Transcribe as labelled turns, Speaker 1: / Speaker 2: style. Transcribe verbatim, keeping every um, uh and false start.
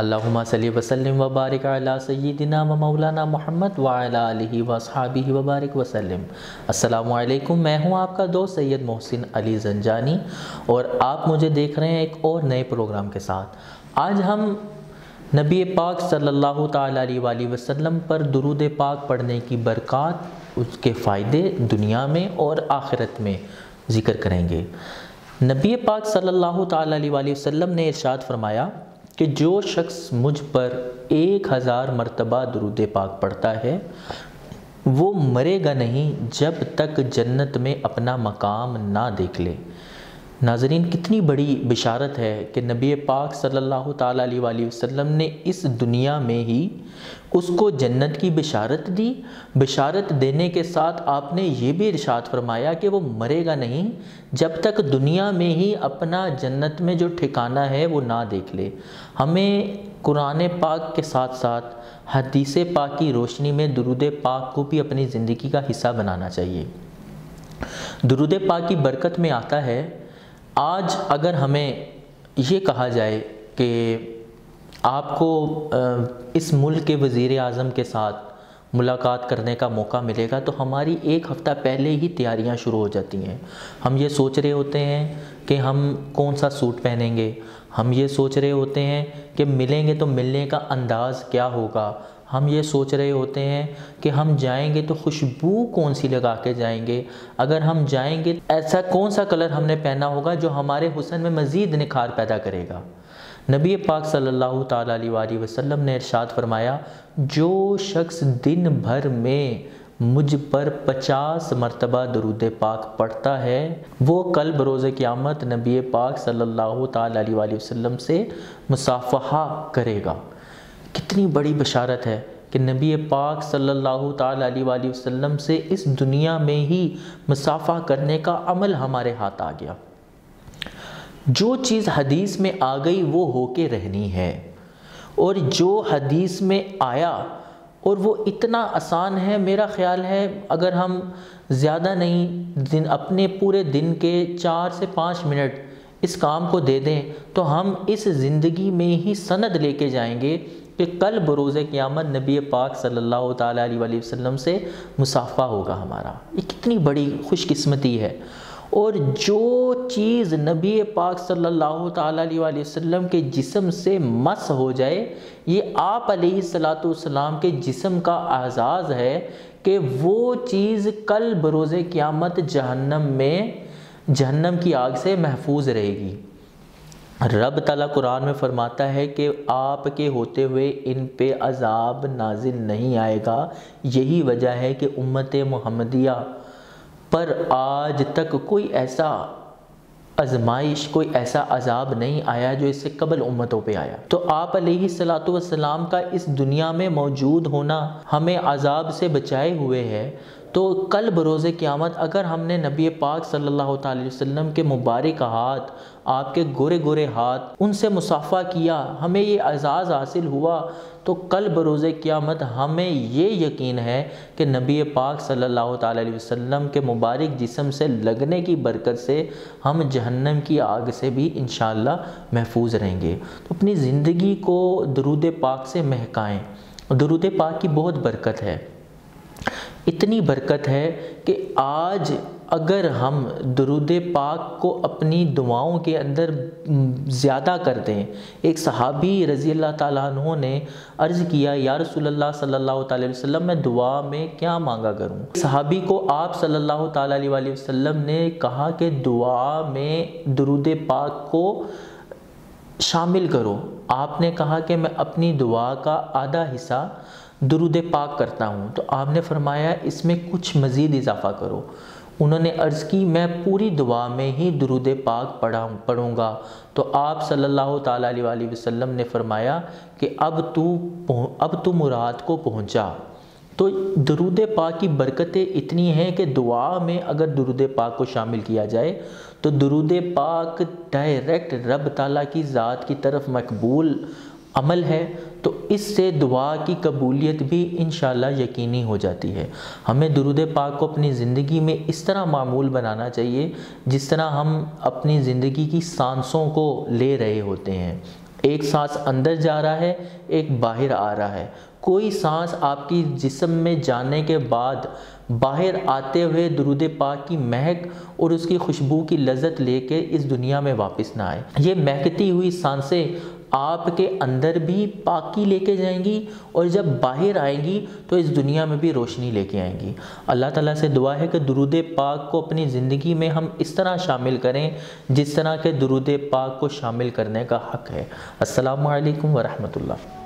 Speaker 1: اللہم صلی وسلم وبارک علی سیدنا و مولانا محمد وعلی آلہ واصحابہ وبارک وسلم۔ السلام علیکم، میں ہوں آپ کا دوست سید محسن علی زنجانی اور آپ مجھے دیکھ رہے ہیں ایک اور نئے پروگرام کے ساتھ۔ آج ہم نبی پاک صلی اللہ تعالیٰ علیہ وآلہ وسلم پر درود پاک پڑھنے کی برکات، اس کے فائدے دنیا میں اور آخرت میں ذکر کریں گے۔ نبی پاک صلی اللہ تعالیٰ علیہ وآلہ وسلم نے ارشاد فرمایا کہ جو شخص مجھ پر ایک ہزار مرتبہ درود پاک پڑھتا ہے وہ مرے گا نہیں جب تک جنت میں اپنا مقام نہ دیکھ لے۔ ناظرین، کتنی بڑی بشارت ہے کہ نبی پاک صلی اللہ تعالیٰ علیہ وآلہ وسلم نے اس دنیا میں ہی اس کو جنت کی بشارت دی۔ بشارت دینے کے ساتھ آپ نے یہ بھی ارشاد فرمایا کہ وہ مرے گا نہیں جب تک دنیا میں ہی اپنا جنت میں جو ٹھکانہ ہے وہ نہ دیکھ لے۔ ہمیں قرآن پاک کے ساتھ ساتھ حدیث پاک کی روشنی میں درود پاک کو بھی اپنی زندگی کا حصہ بنانا چاہیے۔ درود پاک کی برکت میں آتا ہے، آج اگر ہمیں یہ کہا جائے کہ آپ کو اس ملک کے وزیر اعظم کے ساتھ ملاقات کرنے کا موقع ملے گا تو ہماری ایک ہفتہ پہلے ہی تیاریاں شروع ہو جاتی ہیں۔ ہم یہ سوچ رہے ہوتے ہیں کہ ہم کون سا سوٹ پہنیں گے، ہم یہ سوچ رہے ہوتے ہیں کہ ملیں گے تو ملنے کا انداز کیا ہوگا، ہم یہ سوچ رہے ہوتے ہیں کہ ہم جائیں گے تو خوشبو کون سی لگا کے جائیں گے، اگر ہم جائیں گے ایسا کون سا کلر ہم نے پہنا ہوگا جو ہمارے حسن میں مزید نکھار پیدا کرے گا۔ نبی پاک صلی اللہ تعالیٰ علیہ وآلہ وسلم نے ارشاد فرمایا، جو شخص دن بھر میں مجھ پر پچاس مرتبہ درود پاک پڑھتا ہے وہ کل بروز قیامت نبی پاک صلی اللہ تعالیٰ علیہ وآلہ وسلم سے مصافحہ کرے گا۔ کتنی بڑی بشارت ہے کہ نبی پاک صلی اللہ تعالیٰ علیہ وآلہ وسلم سے اس دنیا میں ہی مصافحہ کرنے کا عمل ہمارے ہاتھ آ گیا۔ جو چیز حدیث میں آ گئی وہ ہو کے رہنی ہے، اور جو حدیث میں آیا اور وہ اتنا آسان ہے، میرا خیال ہے اگر ہم زیادہ نہیں دن اپنے پورے دن کے چار سے پانچ منٹ اس کام کو دے دیں تو ہم اس زندگی میں ہی سند لے کے جائیں گے کہ کل بروز قیامت نبی پاک صلی اللہ تعالیٰ علیہ وآلہ وسلم سے مصافحہ ہوگا ہمارا۔ یہ کتنی بڑی خوش قسمتی ہے۔ اور جو چیز نبی پاک صلی اللہ تعالیٰ علیہ وآلہ وسلم کے جسم سے مس ہو جائے، یہ آپ علیہ الصلوۃ والسلام کے جسم کا اعزاز ہے کہ وہ چیز کل بروز قیامت جہنم میں جہنم کی آگ سے محفوظ رہے گی۔ رب تعالیٰ قرآن میں فرماتا ہے کہ آپ کے ہوتے ہوئے ان پہ عذاب نازل نہیں آئے گا، یہی وجہ ہے کہ امت محمدیہ پر آج تک کوئی ایسا آزمائش، کوئی ایسا عذاب نہیں آیا جو اس سے قبل امتوں پہ آیا۔ تو آپ علیہ الصلوۃ والسلام کا اس دنیا میں موجود ہونا ہمیں عذاب سے بچائے ہوئے ہے، تو کل بروز قیامت اگر ہم نے نبی پاک صلی اللہ تعالی علیہ وسلم کے مبارک ہاتھ، آپ کے گورے گورے ہاتھ، ان سے مصافحہ کیا، ہمیں یہ اعزاز حاصل ہوا، تو کل بروز قیامت ہمیں یہ یقین ہے کہ نبی پاک صلی اللہ تعالی علیہ وسلم کے مبارک جسم سے لگنے کی برکت سے ہم جہنم کی آگ سے بھی انشاءاللہ محفوظ رہیں گے۔ تو اپنی زندگی کو درود پاک سے مہکائیں۔ درود پاک کی بہت برکت ہے، اتنی برکت ہے کہ آج اگر ہم درود پاک کو اپنی دعاؤں کے اندر زیادہ کر دیں۔ ایک صحابی رضی اللہ تعالیٰ عنہ نے عرض کیا، یا رسول اللہ صلی اللہ تعالیٰ علیہ وسلم میں دعا میں کیا مانگا کروں؟ صحابی کو آپ صلی اللہ تعالیٰ علیہ وآلہ وسلم نے کہا کہ دعا میں درود پاک کو شامل کرو۔ آپ نے کہا کہ میں اپنی دعا کا آدھا حصہ درود پاک کرتا ہوں، تو آپ نے فرمایا اس میں کچھ مزید اضافہ کرو۔ انہوں نے عرض کی میں پوری دعا میں ہی درود پاک پڑھا پڑھوں گا، تو آپ صلی اللہ تعالیٰ علیہ وآلہ وسلم نے فرمایا کہ اب تو اب تو مراد کو پہنچا۔ تو درود پاک کی برکتیں اتنی ہیں کہ دعا میں اگر درود پاک کو شامل کیا جائے تو درود پاک ڈائریکٹ رب تعالیٰ کی ذات کی طرف مقبول عمل ہے، تو اس سے دعا کی قبولیت بھی انشاءاللہ یقینی ہو جاتی ہے۔ ہمیں درود پاک کو اپنی زندگی میں اس طرح معمول بنانا چاہیے جس طرح ہم اپنی زندگی کی سانسوں کو لے رہے ہوتے ہیں۔ ایک سانس اندر جا رہا ہے، ایک باہر آ رہا ہے۔ کوئی سانس آپ کی جسم میں جانے کے بعد باہر آتے ہوئے درود پاک کی مہک اور اس کی خوشبو کی لذت لے کے اس دنیا میں واپس نہ آئے۔ یہ مہکتی ہوئی سانسیں آپ کے اندر بھی پاکی لے کے جائیں گی اور جب باہر آئیں گی تو اس دنیا میں بھی روشنی لے کے آئیں گی۔ اللہ تعالیٰ سے دعا ہے کہ درود پاک کو اپنی زندگی میں ہم اس طرح شامل کریں جس طرح کہ درود پاک کو شامل کرنے کا حق ہے۔ السلام علیکم ورحمۃ اللہ۔